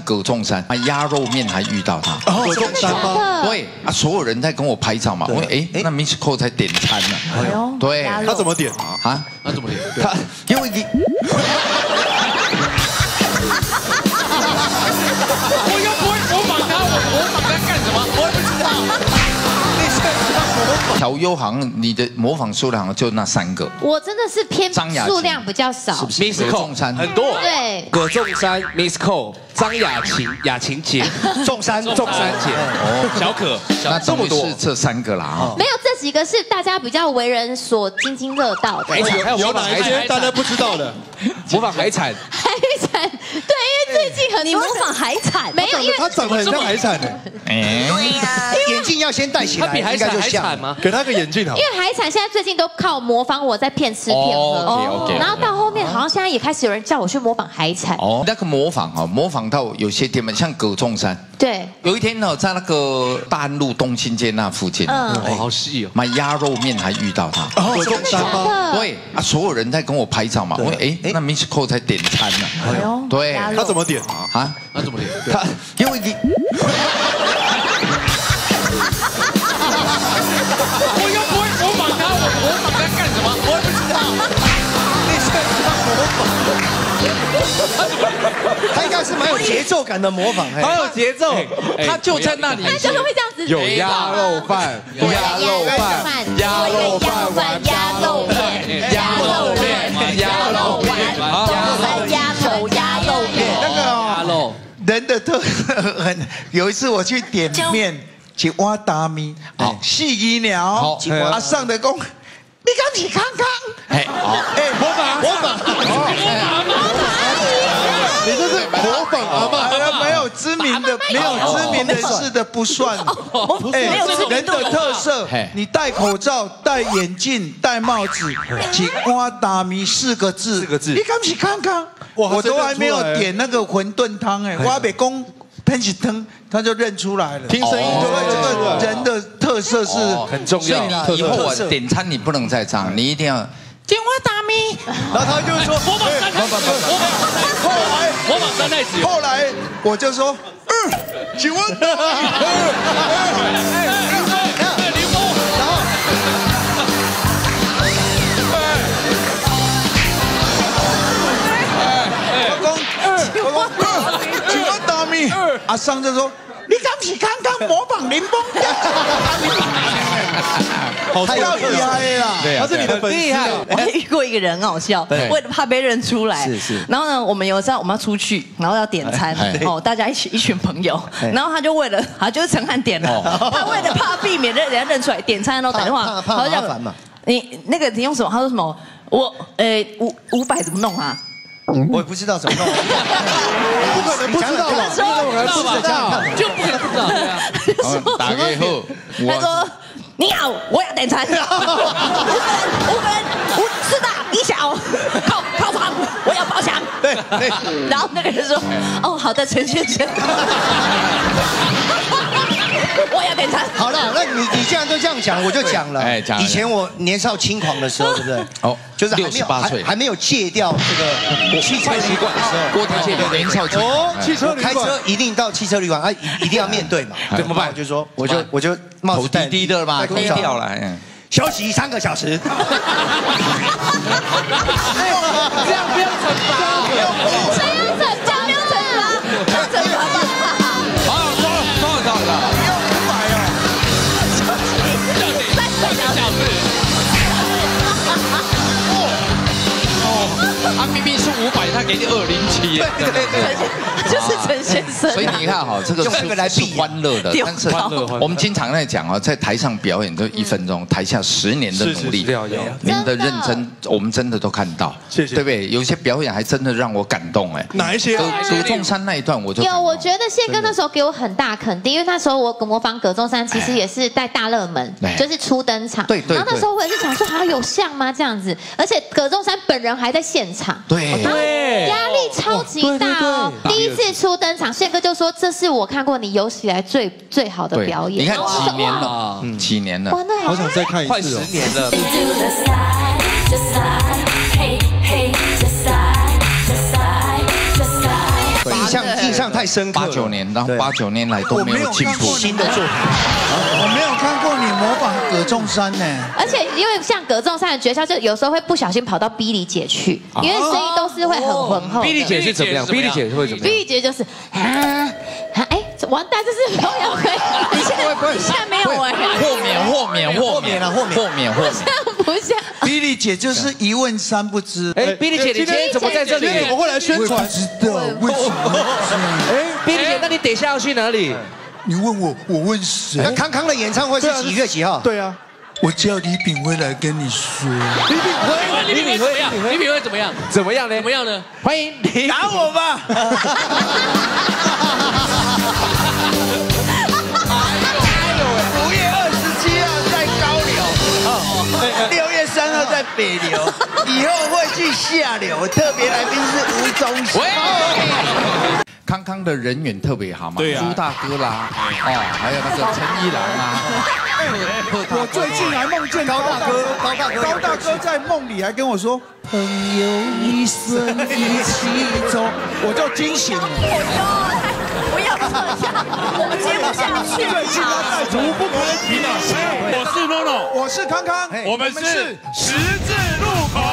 葛仲山啊，鸭肉面还遇到他。 葛仲山吗？ 对啊，所有人在跟我拍照嘛。我那 Miss Cole 在点餐呢。哎呦，对， 他怎么点啊？ 他怎么点？ 他因为你。 我又不会模仿他，我模仿他干什么？我也不知道。 调优好像你的模仿数量好像就那3个。 我真的是偏数量比较少。 Miss Cole 很多。 对， 葛仲山 Miss Cole 张雅琴姐，仲山姐，哦，小可， 那这么多是这3个啦啊。 没有这几个是大家比较为人所津津乐道的。 有哪一些大家不知道的？ 模仿海产。 海产，对，因为最近很你模仿海产， 没有，因为他长得很像海产的。 对呀，眼镜要先戴起来， 他比海产还惨吗？ 给他个眼镜好。 因为海产现在最近都靠模仿我在骗吃骗喝，然后到后面好像现在也开始有人叫我去模仿海产。 哦，那个模仿啊，模仿到有些店们像葛仲山。 对， 有一天呢，在那个大安路东兴街那附近， 哦，好细哦， 买鸭肉面还遇到他。 葛仲山吗？ 对啊，所有人在跟我拍照嘛。我那 Miss Cole 在点餐呢。哎呦，对， 他怎么点啊？ 他怎么点？ 他因为你。 我又不会模仿他，我模仿他干什么？我也不知道。 他应该是蛮有节奏感的模仿， 好有节奏，他就在那里。 他就是会这样子。 有鸭肉饭，鸭肉饭，鸭肉饭，鸭肉面，鸭肉面，鸭肉面， 鸭头鸭肉面， 那个人的特很。有一次我去点面。 一碗大面，好，4鱼鸟，啊上的讲，你敢去看看？ 哎，好， 模仿，你这是模仿阿嬷， 没有知名的事的不算。人的特色，你戴口罩、戴眼镜、戴帽子，一碗大面4个字，你敢去看看？我都还没有点那个馄饨汤我还没讲。 喷起汤，他就认出来了。 听声音就会这个人的特色是很重要。 以后我点餐你不能再这样，你一定要点我大米。 然后他就说模仿三太子，模仿三太子。 后来我就说，请问大米。阿桑就说：“你敢去看看模仿林峰？ 好太厉害了！ 他是你的粉丝啊！ 我还遇过一个人很好笑，为了怕被认出来，然后呢，我们有时候我们要出去，然后要点餐，大家一群朋友，然后他就是陈汉点了，他为了怕避免人家认出来，点餐然后打电话， 怕麻烦嘛。 你那个你用什么？他说什么？我500怎么弄啊？” 我也不知道怎么弄， 不可能不知道吧？ 就不可能不知道。 打给后， 他说：“你好，我要点餐，5个人，4大1小，靠床，我要包厢。”对。然后那个人说：“哦，好的，陈先生。” 我要点餐。 好了，那你既然都这样讲，我就讲了。以前我年少轻狂的时候，对不对？哦，就是 68岁还没有戒掉这个汽车习惯的时候， 郭台铭年少轻哦，汽车开车一定到汽车旅馆，一定要面对嘛。 怎么办？ 就说我就帽子低低的嘛，低调了。 休息3个小时。 这样不要惩罚， 谁要惩罚？没有惩罚，要惩罚吧。 好，多少？ 他明明是500，他给你207。 对，就是陈先生。 所以你看哈，这个是欢乐的，但是我们经常在讲啊，在台上表演都1分钟，台下10年的努力，您的认真，我们真的都看到， 谢谢， 对不对？有些表演还真的让我感动哎。 哪一些？ 葛仲山那一段我就有，我觉得宪哥那时候给我很大肯定，因为那时候我模仿葛仲山，其实也是在大热门，就是初登场。 对。然后那时候我也是想说，好像有像吗？这样子，而且葛仲山本人还在现场。 对， 压力超级大哦！第一次初登场，宪哥就说：“这是我看过你有史以来最好的表演。” 你看几年了，几年了， 好想再看一次， 快10年了。 印象太深刻。 89年，然后89年来都没有进步。 新的作品， 我没有看过你模仿葛仲山呢。 而且因为像葛仲山的诀窍，就有时候会不小心跑到 Billy 姐去，因为声音都是会很浑厚。 Billy 姐是怎么样？Billy 姐会怎么样 ？Billy 姐就是完蛋，这是没有可以，你现在没有哎， 豁免， 不像。 Billy 姐就是一问三不知。 Billy 姐，你今天怎么在这里？ 我会来宣传。 不知道为什么 ？Billy 姐，那你等一下要去哪里？ 你问我，我问谁？ 那康康的演唱会是几月几号？ 对啊， 我叫李炳辉来跟你说。 李炳辉怎么样？ 怎么样呢？ 怎么样呢？ 欢迎李， 打我吧！5月27号在高流，6月3号在北流，以后会去下流。特别来宾是吴宗宪。 康康的人缘特别好嘛， 对啊， 朱大哥啦，还有那个陈一郎啊。 我最近还梦见高大哥在梦里还跟我说，朋友一生一起走，我就惊醒了。 不要这样，我们接不下去。 最近他在主不可以停啊！ 我是 NONO， 我是康康， 我们是十字路口。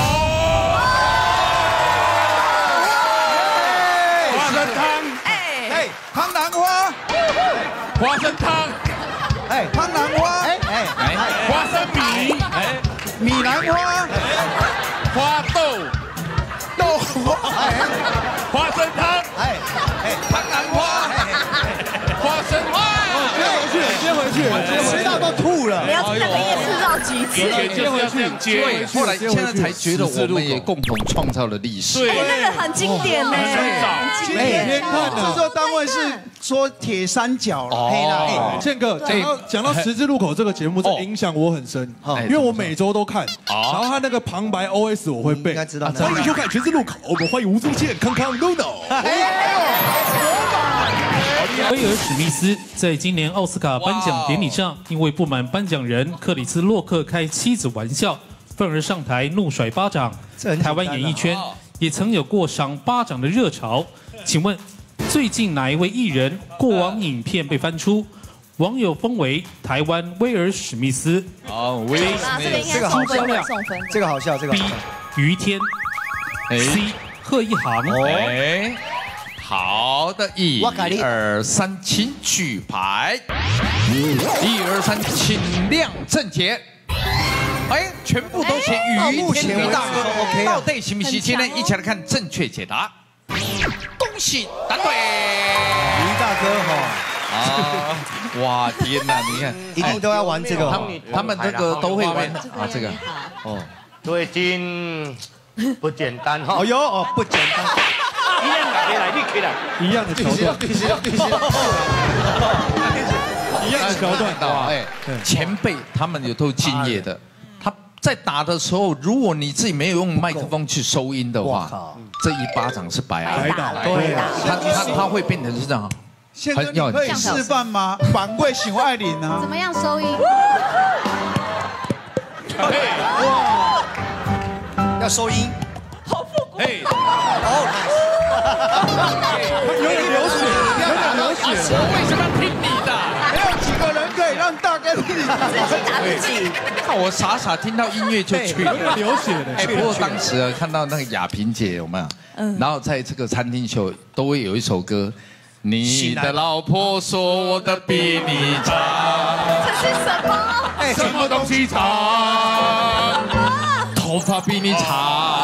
花生汤， 汤南花， 花生汤， 汤南花， 花生米， 米兰花， 花豆花， 花生汤， 汤南花， 花生花。 接回去， 吃到都吐了。 你要看着夜市绕几次？ 对， 后来现在才觉得我们也共同创造了历史。 对， 那个很经典呢，很经典。 制作单位是说铁三角了。 宪哥讲到十字路口这个节目，这影响我很深，因为我每周都看，然后他那个旁白 OS 我会背。应该知道。欢迎收看十字路口，我们欢迎吴宗宪、康康、NONO。 威尔史密斯在今年奥斯卡颁奖典礼上，因为不满颁奖人克里斯洛克开妻子玩笑，愤而上台怒甩巴掌。台湾演艺圈也曾有过赏巴掌的热潮。请问，最近哪一位艺人过往影片被翻出，网友封为台湾威尔史密斯？ 威尔史密斯，这个好笑， 这个好笑，这个 B 于天 ，C 贺一航。 好的，1、2、3，请举牌。1、2、3，请亮正解。全部都写于天于大哥，到底行不行？今天一起来看正确解答。恭喜答对。 于大哥哇，天哪！你看， 一定都要玩这个。 他们这个都会玩这个。 最近不简单哈。 不简单。 一样的桥段，一样的桥段， 前辈他们也都敬业的。他在打的时候，如果你自己没有用麦克风去收音的话，这一巴掌是白打。 对， 他会变成是这样。 现在你可以示范吗？反贵熊爱玲啊？ 怎么样收音？ 哇，要收音。 好复古。 有点流血， 我为什么要听你的？ 没有几个人可以让大哥听你自己打自己。 看我傻傻听到音乐就去了， 流血的。 不过当时看到那个亚萍姐有没有？然后在这个餐厅秀都会有一首歌，你的老婆说我的比你长。 这是什么？ 什么东西长？ 头发比你长。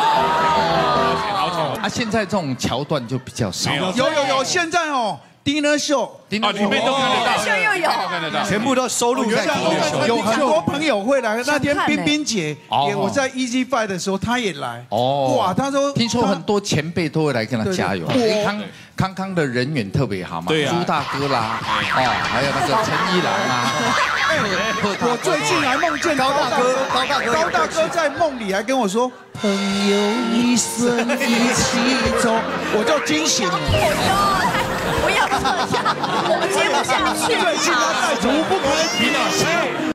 现在这种桥段就比较少。 有，现在dinner show， 里面都看得到， 又有， 全部都收录在 dinner show。 有很多朋友会来，那天冰冰姐我在 Easy Five 的时候，她也来。哇，她说听说很多前辈都会来跟她加油。康康的人缘特别好嘛，朱大哥啦，还有那个陈一郎啊。 我最近还梦见高大哥在梦里还跟我说，朋友一生一起走，我就惊醒了。 不要这样，我们接不下去。 最近他在主不可以停啊！